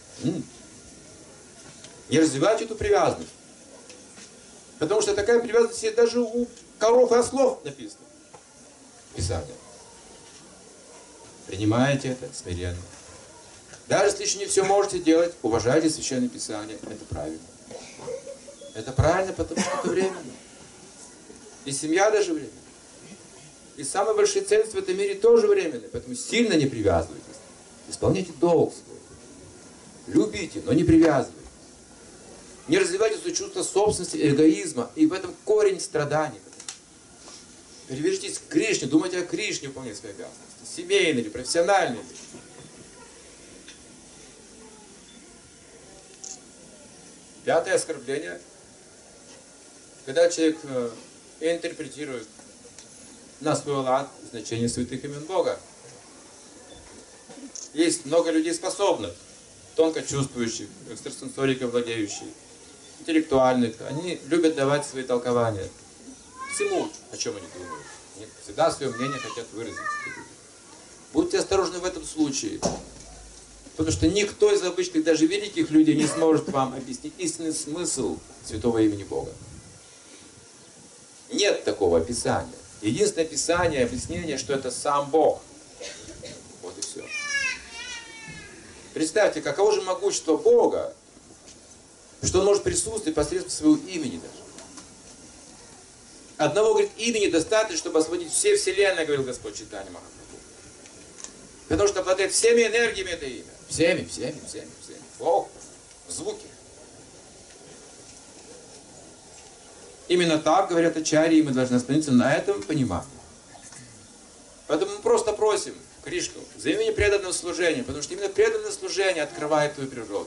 Не развивайте эту привязанность. Потому что такая привязанность есть даже у коров и ослов написано. Писание. Принимайте это смиренно. Даже если еще не все можете делать, уважайте Священное Писание. Это правильно. Это правильно, потому что это временно. И семья даже временная. И самые большие ценности в этом мире тоже временные. Поэтому сильно не привязывайтесь. Исполняйте долг свой. Любите, но не привязывайтесь. Не развивайте свое чувство собственности, эгоизма. И в этом корень страданий. Перевяжитесь к Кришне, думайте о Кришне, выполняйте свои обязанности. Семейные или профессиональные. Пятое оскорбление. Когда человек интерпретирует на свой лад значение святых имен Бога. Есть много людей способных, тонко чувствующих, экстрасенсорикой владеющих, интеллектуальных. Они любят давать свои толкования всему, о чем они думают. Они всегда свое мнение хотят выразить. Будьте осторожны в этом случае. Потому что никто из обычных, даже великих людей не сможет вам объяснить истинный смысл святого имени Бога. Нет такого описания. Единственное описание, объяснение, что это сам Бог. Вот и все. Представьте, каково же могущество Бога, что Он может присутствовать посредством своего имени даже. Одного, говорит, имени достаточно, чтобы освободить все вселенные, говорил Господь Чайтанья Махапрабху. Потому что обладает всеми энергиями это имя. Всеми. Бог в звуке. Именно так говорят ачарьи, и мы должны остановиться на этом понимании. Поэтому мы просто просим Кришну за имени преданного служения, потому что именно преданное служение открывает твою природу.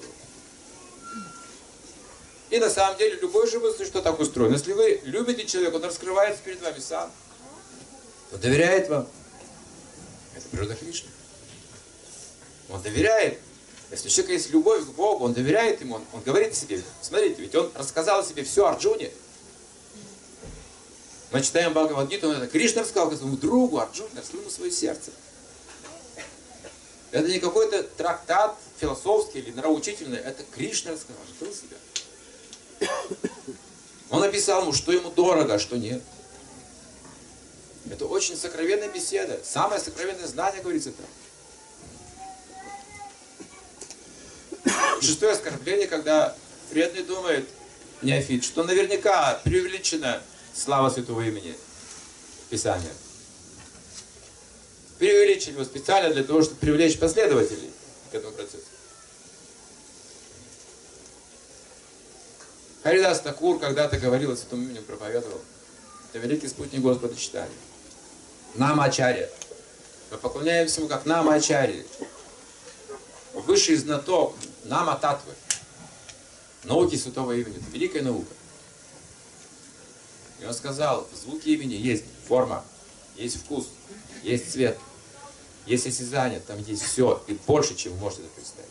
И на самом деле любой живой существо так устроено. Если вы любите человека, он раскрывается перед вами сам. Он доверяет вам. Это природа Кришны. Он доверяет. Если у человека есть любовь к Богу, он доверяет ему, он говорит о себе. Смотрите, ведь он рассказал о себе все Арджуне. Мы читаем Бхагавад-гиту, он это Кришна рассказал своему другу Арджуне, раскрыл ему свое сердце. Это не какой-то трактат философский или нравоучительный, это Кришна рассказал, раскрыл себя. Он описал ему, что ему дорого, а что нет. Это очень сокровенная беседа. Самое сокровенное знание, говорится там. Шестое оскорбление, когда преданный думает, неофит, что наверняка преувеличена слава святого имени Писания. преувеличили его специально для того, чтобы привлечь последователей к этому процессу. Харидас Такур когда-то говорил, о святом имени проповедовал. Это великий спутник Господа читания. Нама-ачарья. Мы поклоняемся ему как Нама-ачарье. Высший знаток Нама-татвы. Науки святого имени. Это великая наука. И он сказал, в звуке имени есть форма, есть вкус, есть цвет, есть осязание, там есть все и больше, чем вы можете это представить.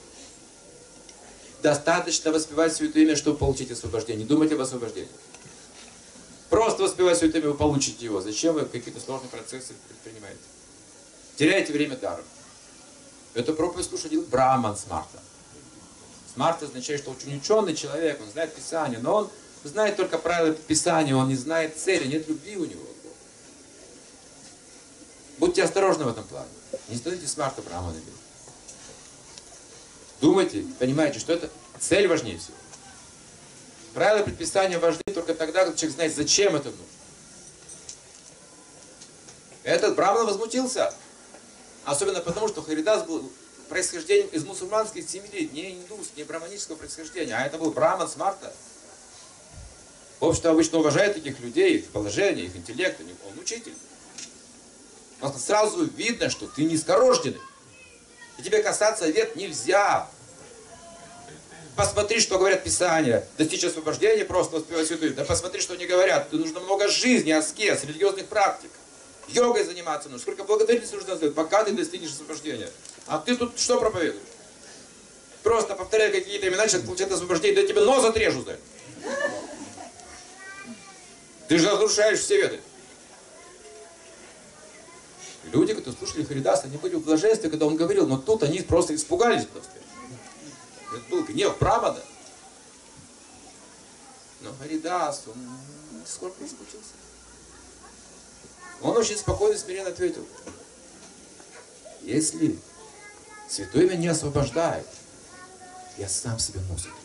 Достаточно воспевать святое имя, чтобы получить освобождение. Не думайте об освобождении. Просто воспевать святое имя, вы получите его. Зачем вы какие-то сложные процессы предпринимаете? Теряете время даром. Эту проповедь слушал Брахман Смарта. Смарта означает, что очень ученый человек, он знает Писание, но он знает только правила Писания, он не знает цели, нет любви у него. Будьте осторожны в этом плане. Не становитесь Смарта Брахманами. Думайте, понимаете, что это цель важнее всего. Правила предписания важны только тогда, когда человек знает, зачем это нужно. Этот Брахман возмутился. Особенно потому, что Харидас был происхождением из мусульманских семей, не индусского, не браманического происхождения, а это был Брахман Смарта. Общество обычно уважает таких людей, их положение, их интеллект, он учитель. Просто сразу видно, что ты низкорожденный. И тебе касаться вет нельзя. Посмотри, что говорят Писания. Достичь освобождения, просто воспевать святую. Да посмотри, что они говорят. Тебе нужно много жизни, аскез, религиозных практик. Йогой заниматься нужно. Сколько благодарности нужно сделать, пока ты достигнешь освобождения. А ты тут что проповедуешь? Просто повторяй какие-то имена, сейчас получать освобождение, да тебе нос отрежу за это. Ты же разрушаешь все веды. Люди, которые слушали Харидаса, они были в блаженстве, когда он говорил, но тут они просто испугались. Это был гнев Брахмана. Но Харидас, он сколько не смутился. Он очень спокойно и смиренно ответил. Если святое имя не освобождает, я сам себе нос отрежу.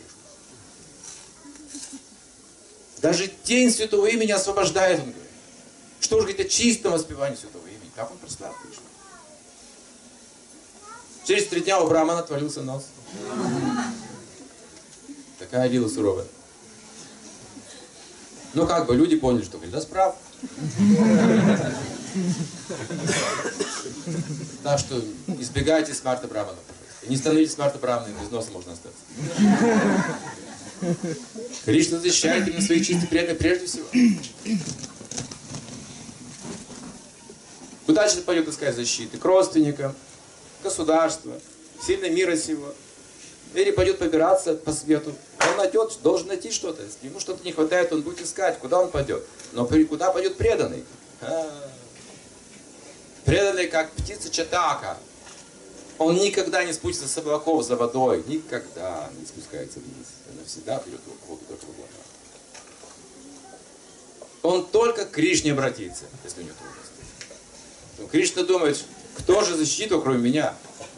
Даже тень святого имени освобождает, он говорит. Что же говорит о чистом воспевании святого имени? Как он прославил Кришну? Через 3 дня у Брахмана отвалился нос. Такая лила суровая. Ну как бы люди поняли, что Харидас прав. Так что избегайте Смарта Брахмана. Не становитесь Смарта Брахманом, без носа можно остаться. Кришна защищает именно своих чистых преданных прежде всего. Куда же пойдет искать защиты? К родственникам, государству, сильно мира сего. Или пойдет побираться по свету. Он найдет, должен найти что-то. Если ему что-то не хватает, он будет искать, куда он пойдет. Но куда пойдет преданный? Преданный, как птица Чатака. Он никогда не спустится с облаков за водой. Никогда не спускается вниз. Он всегда пьет воду только в облаках. Он только к Кришне обратится, если у него трудности. Кришна думает, кто же защитит его, кроме меня?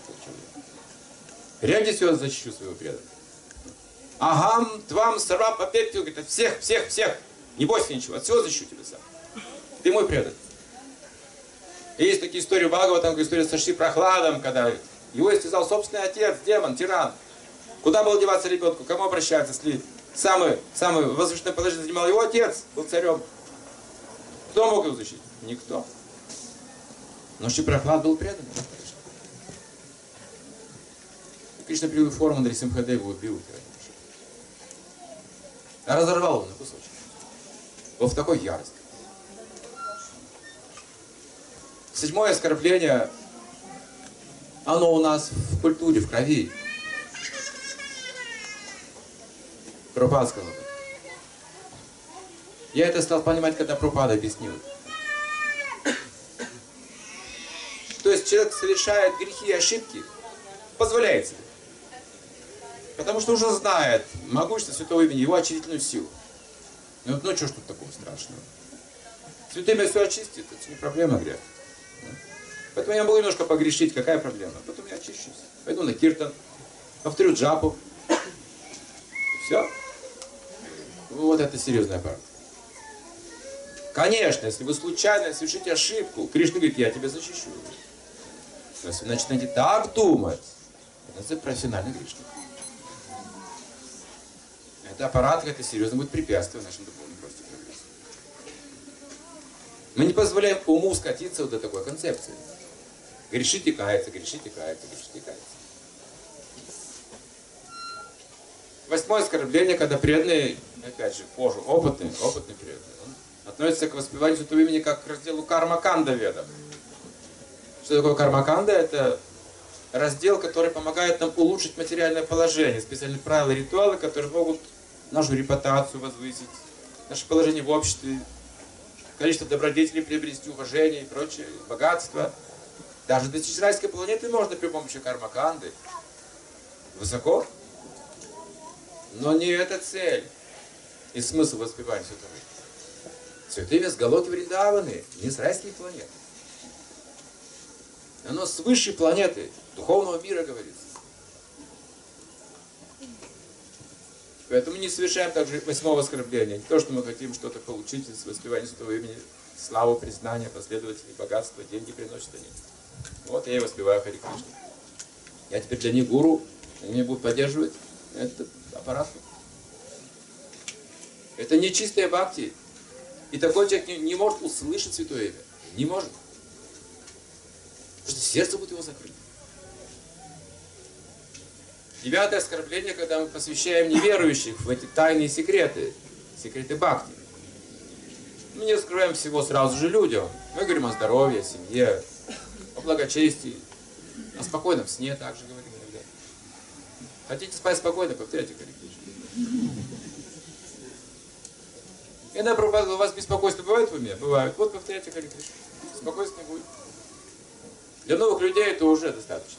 Прежде всего защищу своего преданного. Агам, твам, сарва, попепти, говорит, всех. Не бойся ничего, от всего защищу тебя сам. Ты мой преданный. И есть такие истории Бхагаватам, история со Шри Прохладом, когда его истязал собственный отец, демон, тиран. Куда было деваться ребенку, к кому обращаться, если самое возвышенное положение занимал его отец, был царем. Кто мог его защитить? Никто. Но Шри Прохлад был предан. Кришна привел форму, Нарисимхадева убил. Разорвал его на кусочки. Вот в такой ярости. 7-е оскорбление, оно у нас в культуре, в крови. Прабхупада сказал. Я это стал понимать, когда Прабхупада объяснил. То есть человек совершает грехи и ошибки, позволяет себе. Потому что уже знает могущество святого имени, его очистительную силу. Ну что ж тут такого страшного? Святое имя все очистит, это не проблема греха. Поэтому я могу немножко погрешить, какая проблема? Потом я очищусь. Пойду на киртан, повторю джапу. Все. Вот это серьезная практика. Конечно, если вы случайно совершите ошибку, Кришна говорит, я тебя защищу. Но если вы начинаете так думать, это профессиональный грешник. Это аппарат, это серьезно будет препятствие нашему духовному росту и прогрессу. Мы не позволяем уму скатиться вот до такой концепции. Грешите, каяться, грешите, каяться, грешите, каяться. 8-е оскорбление, когда преданный, опять же, позже, опытный преданный, он относится к воспеванию святого имени как к разделу карма-канда веда. Что такое карма-канда? Это раздел, который помогает нам улучшить материальное положение, специальные правила и ритуалы, которые могут нашу репутацию возвысить, наше положение в обществе, количество добродетелей приобрести, уважение и прочее, богатство. Даже достичь райской планеты можно при помощи карма-канды. Высоко. Но не эта цель и смысл воспевания святого имени. Святое имя с Галоки Вриндаваны, не с райских планет. Оно с высшей планеты, духовного мира, говорится. Поэтому не совершаем также 8-го оскорбления. Не то, что мы хотим что-то получить из воспевания святого имени, славу, признание, последователей, богатство, деньги приносят они. Вот я и воспеваю Хари Кришна. Я теперь для них гуру, они меня будут поддерживать. Это аппарат. Это не чистая бхакти. И такой человек не может услышать святое имя. Не может. Потому что сердце будет его закрыто. 9-е оскорбление, когда мы посвящаем неверующих в эти тайные секреты. Секреты бхакти. Мы не раскрываем всего сразу же людям. Мы говорим о здоровье, о семье, о благочестии, о спокойном сне также говорим иногда. Хотите спать спокойно, повторяйте Хари Кришна. Иногда, Прабхупада, у вас беспокойство бывает в уме? Бывает. Вот повторяйте Хари Кришна. Спокойствие будет. Для новых людей это уже достаточно.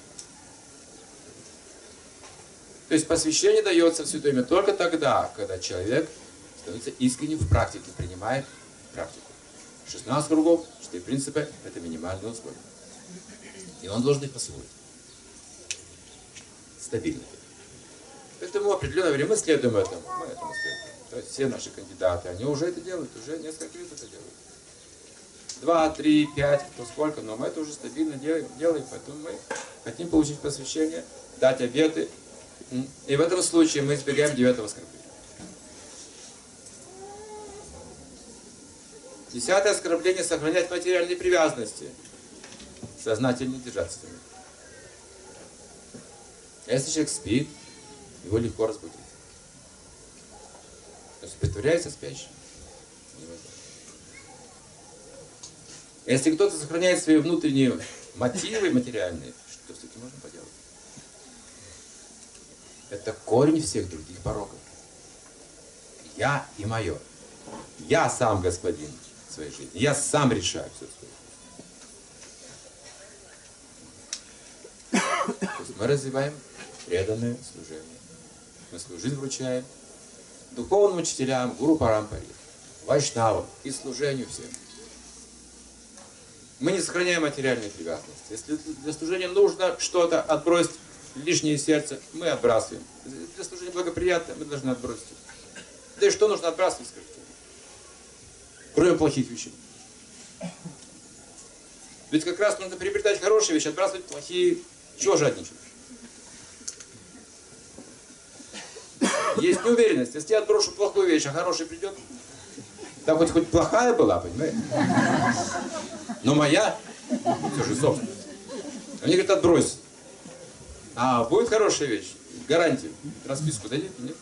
То есть посвящение дается в святое имя только тогда, когда человек становится искренним в практике, принимает практику. 16 кругов, 4 принципа – это минимальные условия. И он должен их освоить. Стабильно. Поэтому определенное время мы следуем этому. Мы этому следуем. То есть все наши кандидаты, они уже это делают, уже несколько лет это делают. 2, 3, 5, кто сколько, но мы это уже стабильно делаем, поэтому мы хотим получить посвящение, дать обеты. И в этом случае мы избегаем 9-го оскорбления. 10-е оскорбление – сохранять материальные привязанности. Сознательно держаться за них. Если человек спит, его легко разбудить. То есть притворяется спящим. Если кто-то сохраняет свои внутренние мотивы материальные, что с этим можно поделать? Это корень всех других пороков. Я и мое. Я сам господин своей жизни. Я сам решаю все свое. То есть мы развиваем преданное служение. Мы свою жизнь вручаем духовным учителям, гуру парампаре, вайшнавам и служению всем. Мы не сохраняем материальные привязанности. Если для служения нужно что-то отбросить, лишнее сердце, мы отбрасываем. Для служения благоприятно, мы должны отбросить. Да и что нужно отбрасывать, скажите? Кроме плохих вещей. Ведь как раз нужно приобретать хорошие вещи, отбрасывать плохие. Чего жадничать? Есть неуверенность. Если я отброшу плохую вещь, а хорошая придет, там хоть плохая была, понимаете? Но моя, все же собственно. Они говорят, отбрось. А будет хорошая вещь? Гарантия. Расписку дадите? Нет?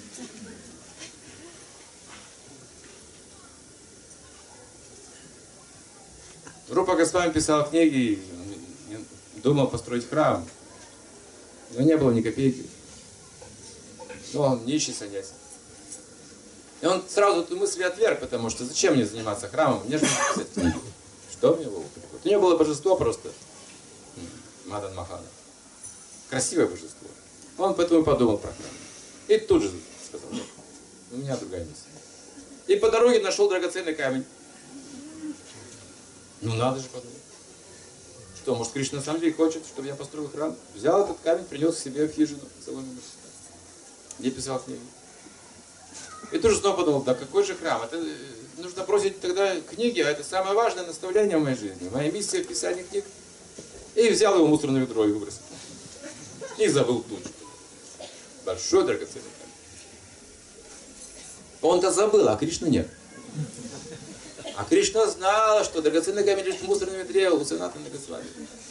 Рупа Госвами писал книги, думал построить храм. Но не было ни копейки. Но он нищий саньяси. И он сразу эту мысль отверг, потому что зачем мне заниматься храмом? Мне же надо писать книги. Что мне было? У него было божество просто. Мадан Махана. Красивое божество. Он поэтому подумал про храм. И тут же сказал, нет, у меня другая миссия. И по дороге нашел драгоценный камень. Ну надо же подумать. Что, может, Кришна на самом деле хочет, чтобы я построил храм? Взял этот камень, принес к себе в хижину соломенную, где писал книгу. И тут же снова подумал, да какой же храм? Это нужно бросить тогда книги, а это самое важное наставление в моей жизни. Моя миссия в писании книг. И взял его в мусорное ведро и выбросил. И забыл тут же. Большой драгоценный камень. Он-то забыл, а Кришна нет. А Кришна знала, что драгоценный камень лежит в мусорном ведре у Санатана Госвами.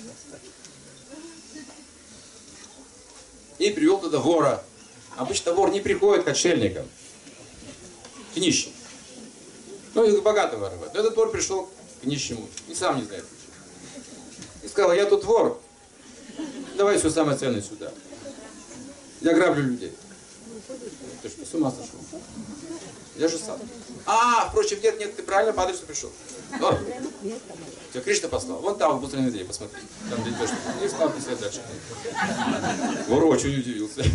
И привел туда вора. Обычно вор не приходит к отшельникам, к нищим. Ну и к богатым воровать. Но этот вор пришел к нищему и сам не знает. И сказал, я тут вор, давай все самое ценное сюда. Я граблю людей. Ты что, с ума сошел? Я же сам. Впрочем, нет, ты правильно по адресу пришел. Вот. Тебя Кришна послал. Вон там, в мусорной ведре, посмотри. Там где идешь. И стал писать дальше. Вор очень удивился.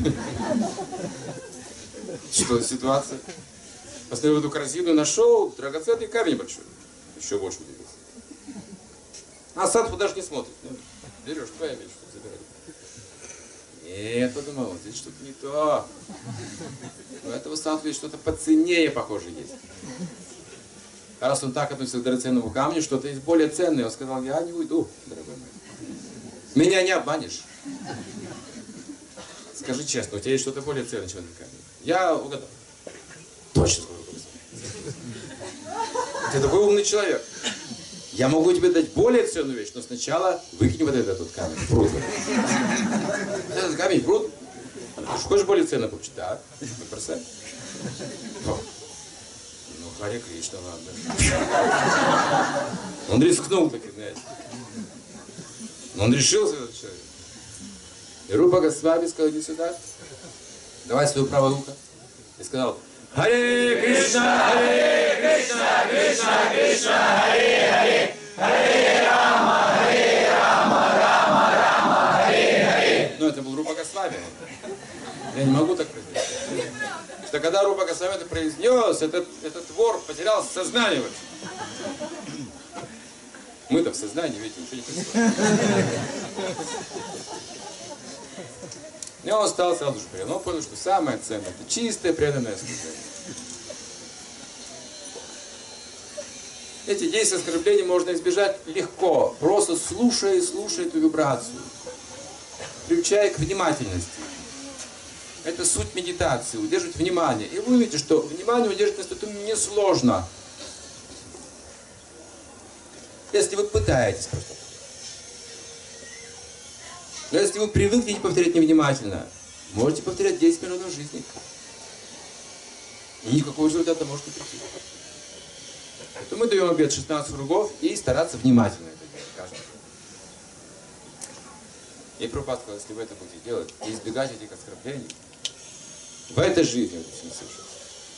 Что за ситуация? Посмотрел эту корзину, нашел драгоценный камень большой. Еще больше удивился. А садху даже не смотрит. Берешь, твоя вещь, забирай. Нет, подумал, здесь что-то не то. У этого садху есть что-то поценнее, похоже, есть. А раз он так относится к драгоценному камню, что-то есть более ценное. Он сказал, я не уйду, дорогой мой. Меня не обманешь. Скажи честно, у тебя есть что-то более ценное, чем этот камень? Я угадал. Точно. Ты такой умный человек. Я могу тебе дать более ценную вещь, но сначала выкинь вот этот камень в пруд. Этот камень в пруд. Ты хочешь более ценно получить? Да. Бросай. Ну, Харе Кришна, ладно. Он рискнул таки, знаете. Но он решился, этот человек. И Рупа Госвами сказал, иди сюда. Давай свою правую руку. И сказал, Харе Кришна, Кришна, Кришна, Харе Харе, Харе Рама, Рама, Рама, Харе Харе. Ну, это был Рупа Госвами. Я не могу так произнести. Что когда Рупа Госвами это произнес, этот вор потерял сознание вообще. Мы-то в сознании, видите, ничего не происходит. И он стал сразу же преданным. Он понял, что самое ценное — это чистое преданное служение. Эти действия оскорбления можно избежать легко, просто слушая и слушая эту вибрацию, приучая к внимательности. Это суть медитации, удерживать внимание. И вы увидите, что внимание удерживать на статуе несложно. Если вы пытаетесь просто. Но если вы привыкнете повторять невнимательно, можете повторять 10 минут в жизни. И никакого результата может не прийти. То мы даем обед 16 кругов и стараться внимательно это делать каждый. И Прабхупада сказал, если вы это будете делать и избегать этих оскорблений, в этой жизни это все не совершится.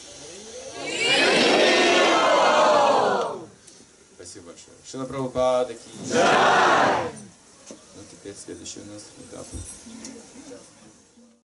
Спасибо большое. Шрила Прабхупада ки. Ну теперь следующий у нас этап.